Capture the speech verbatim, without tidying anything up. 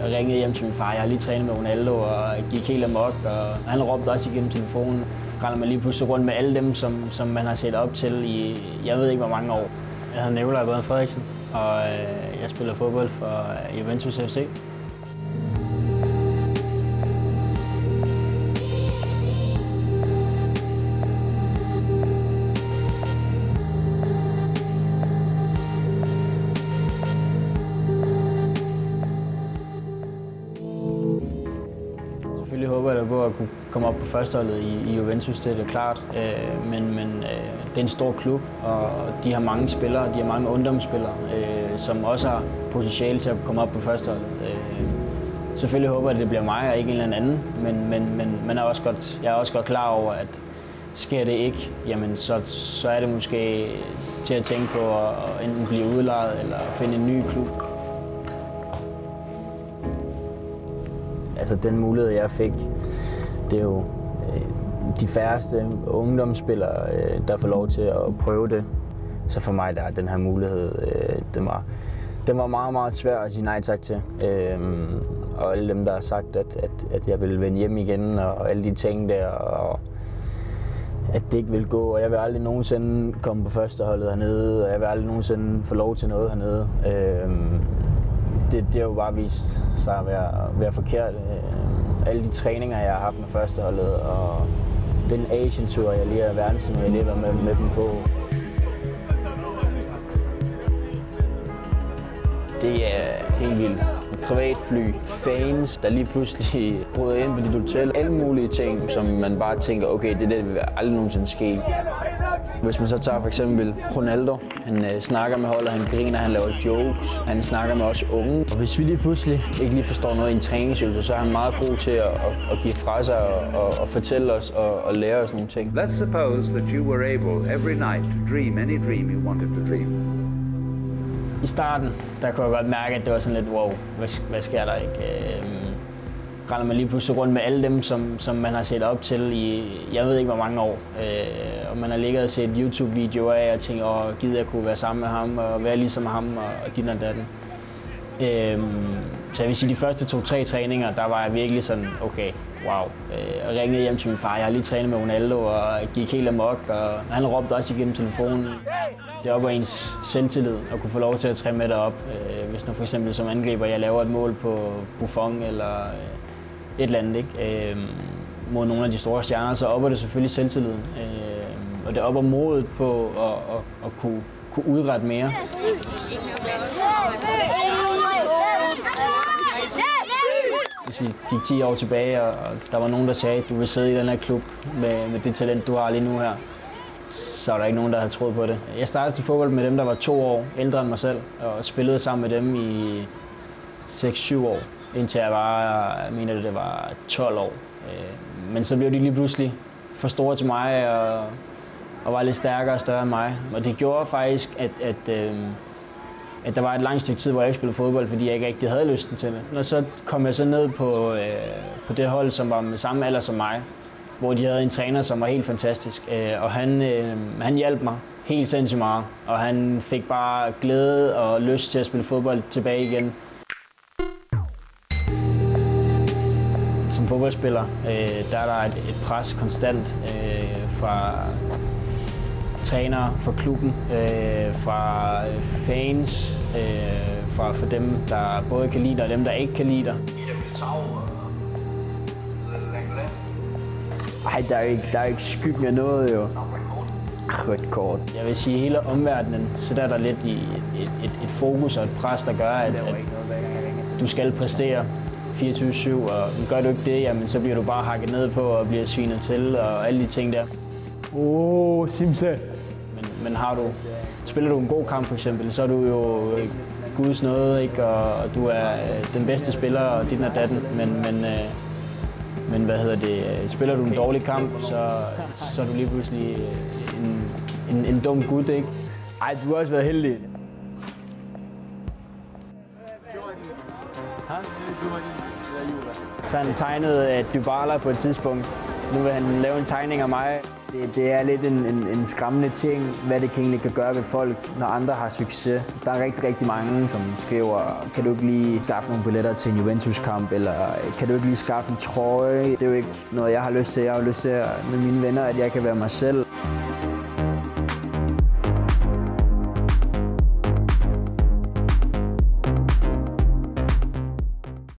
Jeg ringede hjem til min far. Jeg har lige trænet med Ronaldo og gik helt amok. Og han råbte også igennem telefonen. Render man lige pludselig rundt med alle dem, som, som man har set op til i, jeg ved ikke hvor mange år. Jeg hedder Nikolaj Baden Frederiksen, og jeg spiller fodbold for Juventus F C. Selvfølgelig håber jeg på at kunne komme op på førsteholdet i, i Juventus, det er det klart. Øh, men men øh, det er en stor klub, og de har mange spillere, de har mange ungdomsspillere, øh, som også har potentiale til at komme op på førsteholdet. Øh, selvfølgelig håber jeg, at det bliver mig og ikke en eller anden, men, men, men man er også godt, jeg er også godt klar over, at sker det ikke, jamen så, så er det måske til at tænke på at enten blive udlejet eller finde en ny klub. Altså den mulighed, jeg fik, det er jo øh, de færreste ungdomsspillere, øh, der får lov til at prøve det. Så for mig der er den her mulighed, øh, den, var, den var meget, meget svær at sige nej tak til. Øh, og alle dem, der har sagt, at, at, at jeg ville vende hjem igen, og, og alle de ting der, og at det ikke vil gå. Og jeg vil aldrig nogensinde komme på førsteholdet hernede, og jeg vil aldrig nogensinde få lov til noget hernede. Øh, Det, det har jo bare vist sig at være, være forkert. Alle de træninger, jeg har haft med førsteholdet, og den Asian-tur, jeg lige har verdenstur, jeg lige har været med, med dem på. Det er helt vildt. Privatfly, fans, der lige pludselig bryder ind på dit hotel. Alle mulige ting, som man bare tænker, okay, det der vil aldrig nogensinde ske. Hvis man så tager for eksempel Ronaldo, han øh, snakker med holdet, han griner, han laver jokes, han snakker med os unge. Og hvis vi lige pludselig ikke lige forstår noget i en træningsøvelse, så er han meget god til at, at, at give fra sig og, og, og fortælle os og, og lære os nogle ting. Let's suppose that you were able every night to dream any dream you wanted to dream. I starten, der kunne jeg godt mærke, at det var sådan lidt, wow, hvad, hvad sker der ikke? Øhm, render man lige pludselig rundt med alle dem, som, som man har set op til i, jeg ved ikke hvor mange år. Øh, og man har ligget og set YouTube-videoer af og tænkt, åh, gider jeg kunne være sammen med ham og være ligesom ham og, og din og datten. Øhm, så jeg vil sige, de første to-tre træninger, der var jeg virkelig sådan, okay, wow. Øh, og ringede hjem til min far, jeg har lige trænet med Ronaldo og gik helt amok, og han råbte også igennem telefonen. Det er op af ens selvtillid at kunne få lov til at træne med derop. Øh, hvis nu for eksempel som angriber, jeg laver et mål på Buffon eller øh, et eller andet, ikke? Øh, mod nogle af de store stjerner, så opper det selvfølgelig selvtilliden. Øh, og det opper modet på at, at, at kunne, kunne udrette mere. Hvis vi gik ti år tilbage, og der var nogen, der sagde, at du vil sidde i den her klub med, med det talent, du har lige nu her, så var der ikke nogen, der havde troet på det. Jeg startede til fodbold med dem, der var to år ældre end mig selv, og spillede sammen med dem i seks syv år, indtil jeg var, jeg mener det, det var tolv år. Men så blev de lige pludselig for store til mig, og, og var lidt stærkere og større end mig. Og det gjorde faktisk, at, at, at der var et langt stykke tid, hvor jeg ikke spillede fodbold, fordi jeg ikke rigtig havde lysten til det. Og så kom jeg så ned på, på det hold, som var med samme alder som mig, hvor de havde en træner, som var helt fantastisk. Og han, han hjalp mig helt sindssygt meget, og han fik bare glæde og lyst til at spille fodbold tilbage igen. Som fodboldspiller, der er der et, et pres konstant fra trænere, fra klubben, fra fans, fra, fra dem, der både kan lide dig og dem, der ikke kan lide dig. Ej, der er ikke, der er ikke skyggen af noget, jo. Rødt kort. Jeg vil sige, at hele omverdenen sætter der lidt i et, et, et fokus og et pres, der gør, at, at du skal præstere fireogtyve syv, og gør du ikke det, jamen, så bliver du bare hakket ned på og bliver svinet til og alle de ting der. Åh, oh, Simse! Men, men har du, spiller du en god kamp for eksempel, så er du jo guds nåde, ikke? Og du er den bedste spiller og din og datten, men, men Men hvad hedder det? Spiller du en dårlig kamp, så, så er du lige pludselig en, en, en dum gut, ikke? Ej, du har også været heldig. Så han tegnede Dybala på et tidspunkt, Nu vil han lave en tegning af mig. Det, det er lidt en, en, en skræmmende ting, hvad det egentlig kan gøre ved folk, når andre har succes. Der er rigtig, rigtig mange, som skriver, kan du ikke lige skaffe nogle billetter til en Juventus-kamp, eller kan du ikke lige skaffe en trøje? Det er jo ikke noget, jeg har lyst til. Jeg har lyst til med mine venner, at jeg kan være mig selv.